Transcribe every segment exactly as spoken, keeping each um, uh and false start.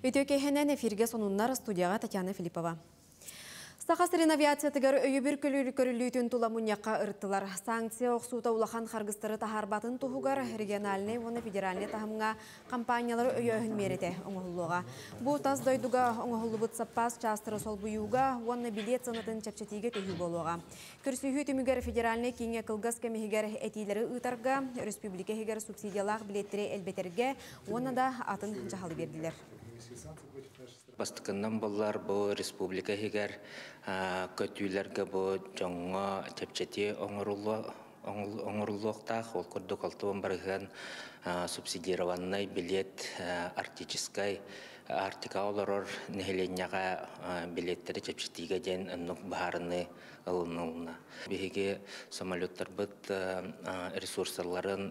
Өтөкейхенен эфирге сонуннар студияға Татьяна Филиппова. Сақасырын авиациятығар өйі бір көрілі-көрілійтін тұла мұнияққа ұрттылар. Санкция оқсуыта улахан қарғыстары тахарбатын тұхуғар региональный, оны федеральный тахымға компаниялары өйі өйін мереті оңғылуға. Бұл тас дойдуға оңғылу бұт саппас частыры сол бұйуға, оны билет санатын чапчатиге төхі болуға. Күрсүйі түмігер федеральный кеңе қылғыз кәмігер әтейлері ұтарға, республика хегер субсидиялақ билеттері әлбетерге, оны да атын жағалы берділер. Бастықынан болар бұл республика хегер көтүйлерге бұл жоңға тепчети оңырлуқтақ, ол күрдік алтуын барыған субсидированный билет артическай артика оларор нехеленяға билеттері чепчетиге ден ұнық бағарыны ылынылына. Беге самолеттар бұд ресурсарларын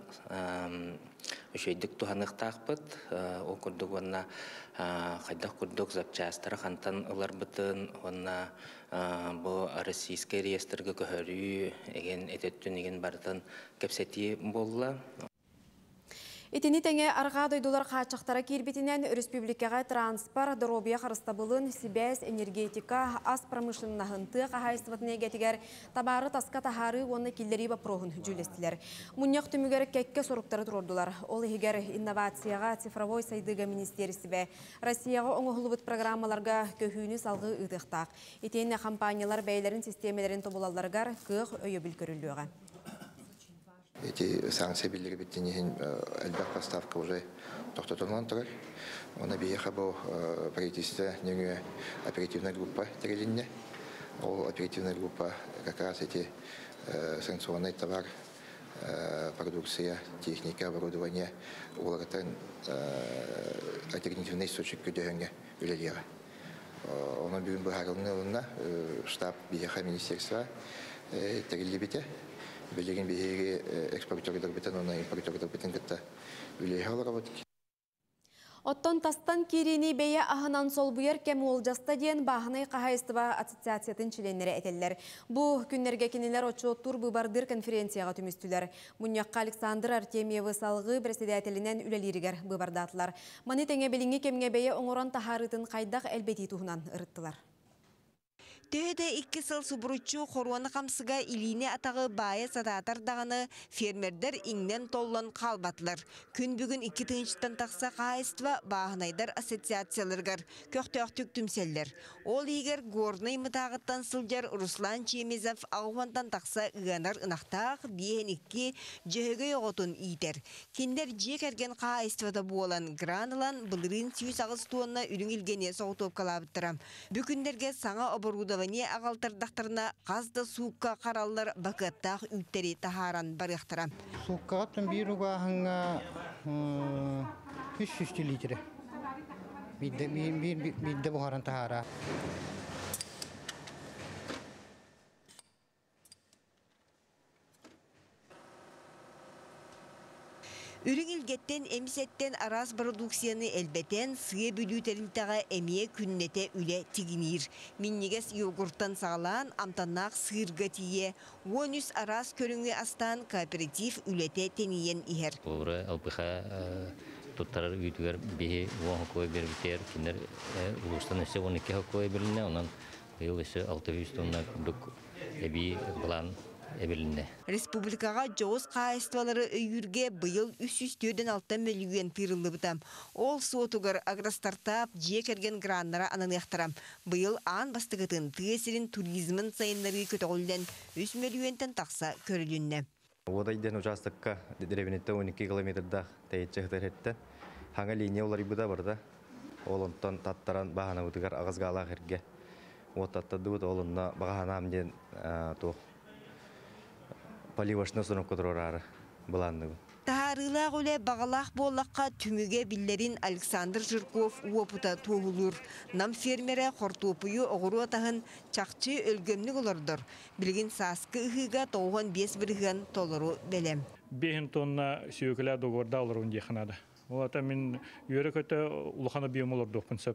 үшейдік туғанықтақ бұд, ол күрдік онына қайдақ күрдік запчастары қантан ұлар бұдын, онына бұл российский реестрге көхөрі еген әтеттін еген бардын кепсети болла. Итини тәңе арға дойдулар қачақтара кербетінен республикаға транспорт, дробия қарыстабылын, сибәс, энергетика, ас промышленнахынты қағайыстыватыне гетігер табары тасқа тахары оны келдері бапроғын жүлестілер. Мұнияқ түмігер кәкке сұрықтары тұрордылар. Ол егер инновацияға цифровой сайдыға министерісі бә. Россияға оңығылыбыт программаларға көхүйіні салғы ұтықтақ. Итені компаниялар бәйлерін системелерін тобулаларғар көқ өйі біл көрілуға. Эти санкции были беднее, эльбак поставка уже тоқтатылған тұрар. Она биеха был правительство, не оперативная группа трелинне. Ол оперативная группа как раз эти санкционный товар, продукция, техника, оборудование, уларatan альтернативный источник көдеріңе үлелері. Оны бүгін бұхарылығына штаб биеха министерства трелли бете. Белеген беге экспортердар бетен, она импортердар бетен кітті үлейі алыға. Оттон тастан керені бейе ахынан сол бұйыр кәмі ол жаста дейін бағынай қағайыстыва ассоциациятын членері әтелілер. Бұ күннерге кенелер отчоттур бұбардыр конференцияға түмістілер. Мұнияққа Александр Артемьевы салғы председателінен үлелерігер бұбардатылар. Маны тәңе беліңе кемге бейе оңыран тахарытын қайдақ әлбеті тұғынан ұрыттылар. Төһөдө икки сыл субуруччу хоруаны камсыга илине атағы бая садатар дағаны фермердер иңнен толлан қалбатылар. Күн бүгін икки тыңчыттан тақса қайыства бағынайдар ассоциацияларгар көқтөқтік түмселлер. Ол егер горный мұтағыттан сылжар Руслан Чемезов ағуантан тақса ұғанар ұнақтақ бейін икки жөгі оғытын ийтер. Кендер жек әрген қайыствада болан гранылан бұлырын сүйіс ағыз туанна үрің илгене соғытып қалабыттырам. Бүкіндерге саңа обырудава не ағалтардақтарына қазды суыққа қаралылар бақыттақ үттері тахаран барықтыра. Суыққа аттың бір ұғағыңа үш жүз литр. Бидді бұғаран тахара. Үрің илгеттен эмисеттен арас продукцияны әлбетен сыя бүлүүтерінтіға әмие күннете үле тигинир. Миннегес йогурттан сағалан амтаннақ сырға тие. он үс арас көріңі астан кооператив үлете тениен ихер. Олары алпыға тұттарар үйтігер бейі оң хокой бербітер. Кендер ұлыстан әсе он екі хокой беріліне, онан ұйыл әсе алты жүз тонна күрдік әбей бұлан. Республикаға жоғыз қайыстывалары өйірге бұйыл үш жүз алтын миллион тырылы бұтам. Ол суотуғар агростартап жек әрген граннара ананықтарам. Бұйыл аң бастығытын түйесерін туризмін сайынлары көтіғылден үш миллионтен тақса көрілінне. Одайден участыққа деревенетті он екі километрда тәйетші ғытар әтті. Хаңа линия олар бұда барда. Олынтан таттаран бағана бұтығар ағызғалақ әрге. От таттады бұд олынна бағана амден тоқ. Поливашны сұрын көтірорары бұланды. Тахарылақ өлі бағалақ болаққа түміге биллерін Александр Жирков уопыта туғылыр. Нам фермері қортопыйы оғыру атағын чақчы өлгемнік олырдыр. Білген сасқы ұғыға тоғын бес бірген толыру бәлем. Бейін тонна сүйекілі доғырда олырын дейханады. Ол ата мен үйері көті ұлғаны бейім олырды өкпінсіп.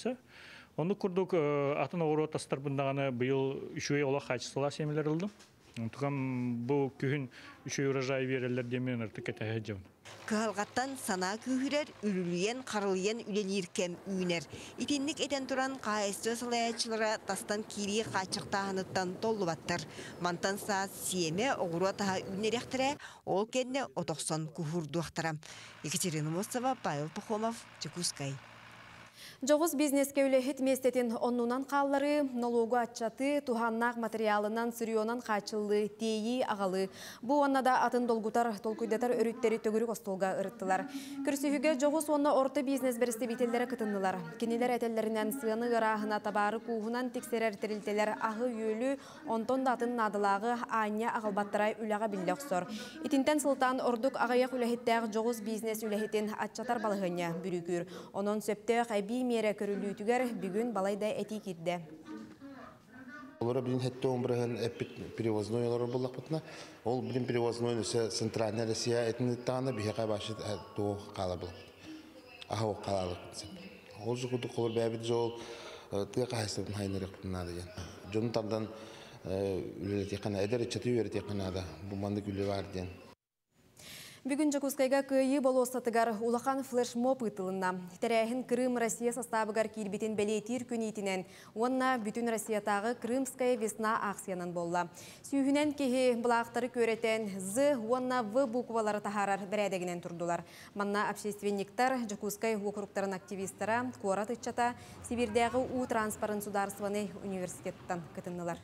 Оны күрдік атын оғыру атастар бұндағаны бұйыл үшуе ола қачысыла семелер ылдым. Онтукам бу күһүн үшө урожай берелер демен артык этехежем. Кыһалгаттан сана күйірер, үрүлүйен, қарылыен үленир кем үйнер. Итинник этен туран қайысты сылаячылара тастан кири қачықтағыныттан толлы баттыр. Мантан саат сиеме оғыру атаға үйнеректірі, ол кенне отоқсон күхурдуақтыра. Екатерина Мостова, Павел Пахомов, Чекускай. Жоғыз бизнеске үлехет местетін оннунан қаллары, налогу атчаты, туханнақ материалынан сырионан қачылы, тейі ағалы. Бұ оннада атын долгутар, толкуйдатар өріттері төгірі қостолға ұрыттылар. Күрсіхіге жоғыз онна орты бизнес бірісті бетелері кытыннылар. Кенелер әтелерінен сыяны ғырағына табары куғынан тексерер тірілтелер ағы үйелі, онтон датын надылағы аня ағылбаттырай үліға білдіқсор. Итинтен сылтан ордық ағаяқ үлехеттәғ жоғыз бизнес үлехетін атчатар балығыня бүрігір. Онын сөпті қайби мере көрілүйтігер бүгін балайдай әти кирді. Олар білін хетті омбырығын әппет перевозной олар болақ бұтына. Ол білін перевозной өсі Центральная Россия әтінеттағына бейхеға башы тоғы қала болақ. Аға оқ қалалық бұтсын. Ол жүгіді қолыр бәбіді жол тұға қайыстығын хайнырық бұтынады. Жонын тардан үлелеті қана, әдер үтчаты өреті қанада. Бұманды күлі бар ден. Бүгін Жакускайга күйі болуыстатыгар улахан флешмоб ұтылына. Тәрәхін Крым Россия составыгар кирбетін бәлетір күнейтінен, онна бүтін Россиятағы Крымская весна акциянан болла. Сүйінен кеге бұлақтары көретен З, онна В буквалары тахарар бәрәдегінен тұрдылар. Манна общественниктар Жакускай округтарын активистара Куарат Итчата Сибирдегі У транспарент сударстваны университеттан кытыннылар.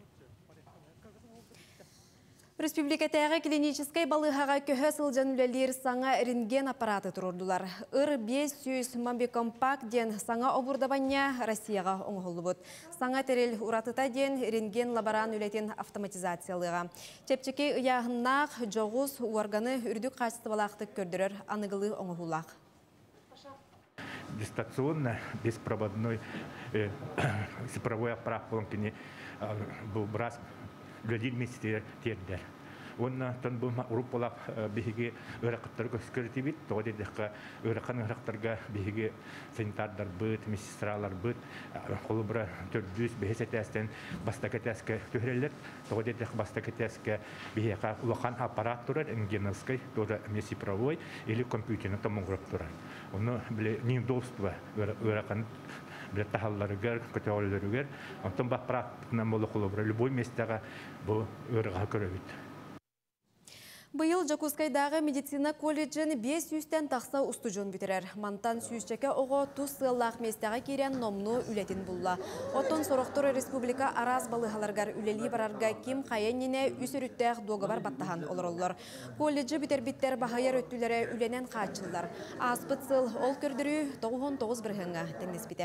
Республикатағы клиническай балығаға көхі сылжан үлелер саңа рентген аппараты тұрырдылар. Ыр бес жүз мамбикомпак ден саңа обурдабanya Россияға оңғылы бұд. Саңа терел ұратыта ден рентген лаборан үлетін автоматизациялыға. Чепчеке ұяғыннақ жоғыз органы үрдік қачысты балақтық көрдірір анығылы оңғылақ. Дистанционно, беспроводной э, цифровой аппарат полонкини был брас глядит вместе тердер. Он тон был урупалап беги өрөкөттөргө секретибит, тоди дека өрөкөн өрөктөргө беги санитардар быт, медсестралар быт, колубра төрдүс бехесетестен бастакетеске төрелер, тоди дека бастакетеске бега улахан аппарат турар, рентгеновский, тоже цифровой или компьютерный томограф турар. Он биле неудобство өрөкөн биле тахалларыгар, көтөлөрүгөр, онтон бапрат намолу колубра любой местеге бу өрөгө көрөбүт. Быйыл Жакускайдағы медицина колледжін бес жүзден тақса ұстыжын бітірер. Мантан сүйісчеке оғы тұз сыллақ местеға керен номну үлетін бұлла. Оттон сорықтыры республика араз балығаларғар үлелі барарға кем қайеніне үсіріттәқ доғабар баттаған олар олар. Колледжі бітер-біттер бағайар өттілері үленен қачылдар. Аспыт сыл ол көрдірі тоғыз тоғыз бірғыңға теңіз біте.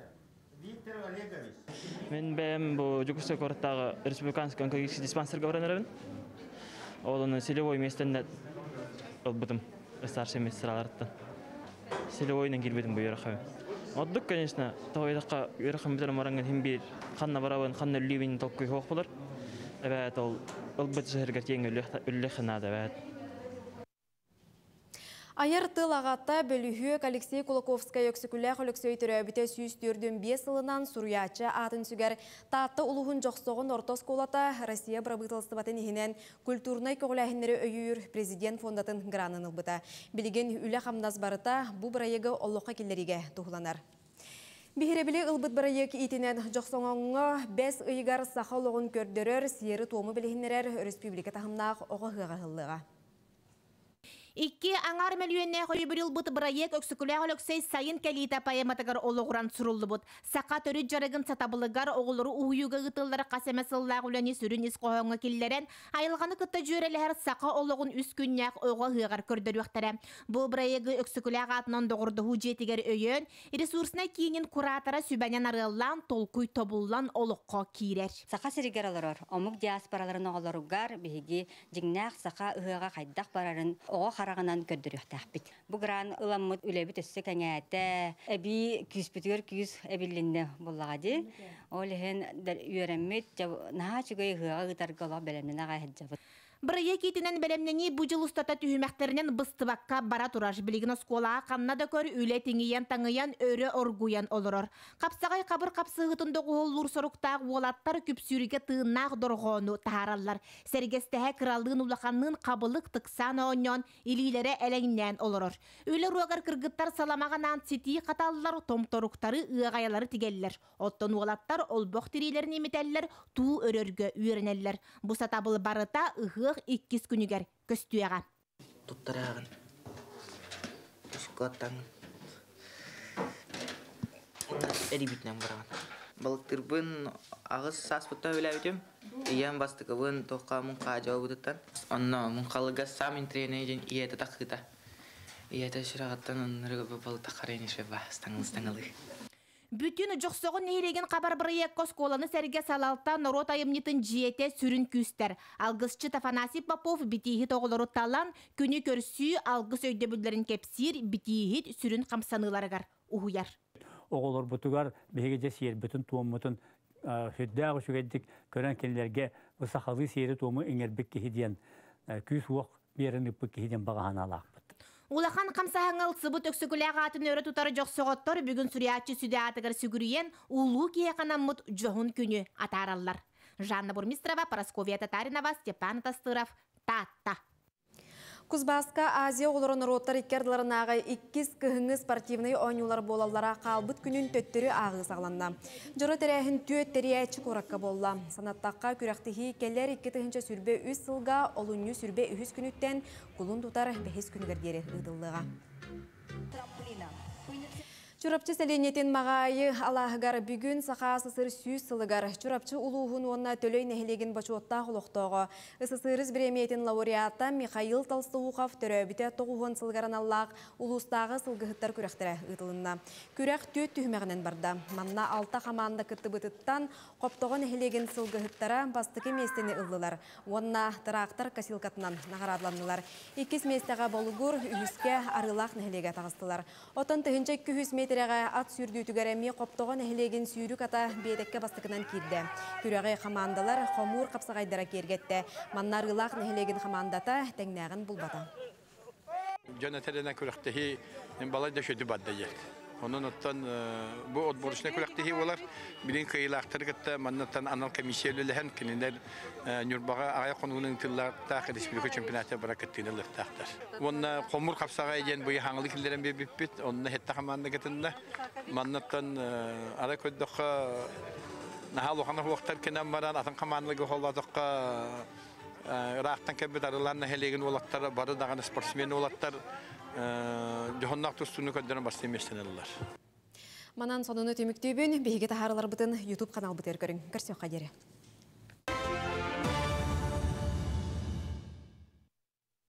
Мен бәйім бұл Жакускай қораттағы республиканский онкологический диспансерға баранырабын. Оланы селевой местен отбытым старший медсестралардан. Селевойнан келбедім бұл ерақы. Отдық, конечно, тоғайдаққа ерақы бітірім араңын хембе қанна барабын, қанна үллевейін толқой хоқ болар. Әбәт ол ұлбыты жығырға тең үллеқінады әбәт. Айыр тыл ағатта бөліхүйек Алексей Кулаковская өксікілі қөліксөй түрәбіте сүйістөрдің бес ылынан Суруячы атын сүгер татты ұлығын жоқсоғын ортос қолата Россия брабытылысты батын ехінен культурнай көғіләхінлері өйір президент фондатын гранын ұлбыта. Білген үлі қамназ барыта бұ бірайығы олыққа келдеріге тұғыланар. Бихиребілі ұлбыт бірайық итінен жоқсоңыңы бәс ұйығар сақалығын көрдірер сиері туымы білігінерер республика тағымнақ оғы ғығығылыға. Икки аңар мөлүөнне хойбурил бут бырайек өксүкүлэ холоксей сайын калита поэматагар ологуран сурулду бут. Сака төрү жарыгын сатабылыгар оголору уюга гытыллары касемесыллаг үлени сүрүн ис коһоңга киллерен айылганы кытта жөрелер сака ологун үс күннәк ого хыгар көрдөрүктәре. Бу бырайеги өксүкүлэ атынан догурду хужетигер өйөн ресурсна кийин куратора сүбәнен арыллан толкуй тобуллан олокко кирер. Сака сиригер алар омук диаспораларын оголоругар биги жигнак сака ыга кайдак барарын ого арағынан көддіріқтәқпет. Бұғыран ұламмыт үләбіт өссі кәңәті әбі күспетігер күз әбілінді болағады. Ол ең үйерәмет наға чүгей ғыға ғытарғы олақ бәлемнен аға әджабыт. Бірайе кетінен бәлемнені бұжыл ұстата түйімәқтерінен бұстыбаққа бара тұрар. Білігін осколаға қанна да көр үлі теңейен таңыян өрі оргуян олырыр. Қапсағай қабыр қапсығытынды ғоллур сұрықтағы олаттар күпсүріге тыыннақ дұрғону тағаралар. Сәргестәе кралдың улақанның қабылық тықсан оңнен илилері әләңнен олырыр. Үлі руағар кыргыттар саламаған антсети қаталылар, томторуқтары ұғаялары тігелілер. Оттон олаттар олбоқ тирилерін еметелілер, туу өрөргө үйерінелілер. Бұса табыл барыта ұғы иккис күнігер көстүйеға. Туттарағын. Түскоттан. Әді бітінен бараған. Балықтырбын ағыз сас бұтта өлі өтем. Иен бастықыбын тоққа мұнқа жауы бұтыттан. Онна мұнқалыға сам интрейне ежен иеті таққыта. Иеті шырағаттан онырығы балықта қарайнешпе ба, стаңыл-стаңылы. Бүтін жоқсоғын нейреген қабар бірі косколаны сәрге салалтан рот айымнетін жиете сүрін күстер. Алғысчы Тафанасий Попов бітейхет оғылары талан күні көрсі алғыс өйдебілдерін кепсір бітейхет сүрін қамсаныларығар ұғыяр. Оғылар бұтығар бәйге сер бүтін туымытын хөдді шүгеддік көрен кенлерге ұсақалы сері туымы еңербек кехеден күс уақ берін үппік кехеден бағаған алақ. Улахан қамсағыңыл сыбыт өксігіліға атын өрі тұтары жоқ соғыттыр бүгін сүриятчы сүде атығыр сүгіріен улу киеқанаммыт жоғын күні атаралар. Жанна Бурмистрова, Парасковия Татаринова, Степан Тастыров, Татта. Кузбаска Азия оларын роттар иккерділерін иккіз кіхіңі спортивный ойнулар болалара қалбыт күнін төттері ағы сағланна. Жұры тәрәхін түйет тәрияйчі қораққа болла. Санаттаққа күрәқтіхи келер иккі тіхінші сүрбе үз сылға, олуны сүрбе үз күніттен құлын тұтар бәхес күнігердері ұдылыға. Чурапчы сәленетін мағайы алағығар бүгін сақа сысыр сүйіз сылығар. Чурапчы улуғын онына төлөй нәхілеген бачуотта құлықтығы. Сысырыз біреметін лауреата Михаил Толстуғов төрөбіте тоғуғын сылғаран аллақ улустағы сылғыттар күрәқтірі ұтылынна. Күрәқ төт түймәғінен барда. Манна алта қаманды күтті бұтыттан қоптығы нәхілеген сылғыттара бастықы местені ұлдылар. Онына тырақтар касилкатынан нағарадланылар. Иккіз местеға болуғыр үйіске арылақ нәхілеге тағыстылар. Отын түхінче күхіз метреға ат сүрдүйтігәрәме қоптоған әхілеген сүйрік ата бейдекке бастықынан келді. Күрәғі қамандалар қомур қапсағайдара кергетті. Маннар ұлақ нәхілеген қамандата тәңнәғін бұлбата. Жана тәрәнә күрәқтіхи балай да шөді бадда ел. Onun ottan bu odboruşuna kulaktihi olar bilin kıyılaktır gitti manattan anal komisyerlülühen kinler Nürbağa aya konuğunun tıllarda Respublika çempionatı bırakıttığını lıhtaktır. Onun komur kapsağa eden bu hangilik illerin bir bit onun hetta hamanda gitinde manattan ara koydukka nahal oğana vaktar kenan varan atan kamanlığı holladıkka Raqtan kebet arılarına helegin olatlar barı dağın sportsmen olatlar Johonnak tustunu kadar bastı meseleler. Manan sonunu tümüktübün, bihiget aharlar butun YouTube kanal buter görün. Görüşmek üzere.